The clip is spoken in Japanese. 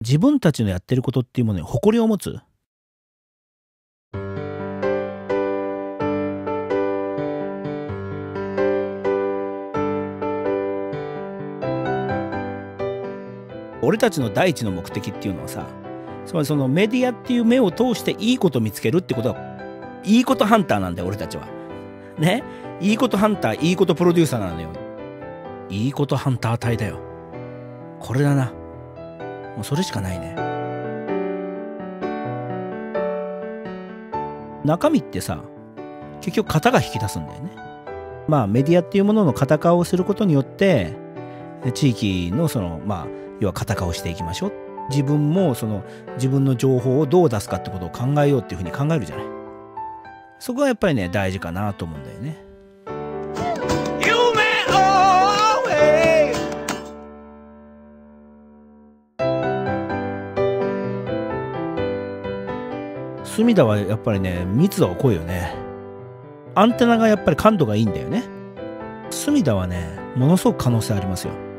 自分たちのやってることっていうものに誇りを持つ。俺たちの第一の目的っていうのはさ、つまりそのメディアっていう目を通していいことを見つけるってことは、いいことハンターなんだよ俺たちは。ね、いいことハンター、いいことプロデューサーなのよ。いいことハンター隊だよ。これだな。もうそれしかないね。中身ってさ、結局型が引き出すんだよね。まあメディアっていうものの型化をすることによって、地域のその要は型化をしていきましょう。自分もその自分の情報をどう出すかってことを考えようっていうふうに考えるじゃない。そこがやっぱりね大事かなと思うんだよね。隅田はやっぱりね密度が濃いよね。アンテナがやっぱり感度がいいんだよね。隅田はねものすごく可能性ありますよ。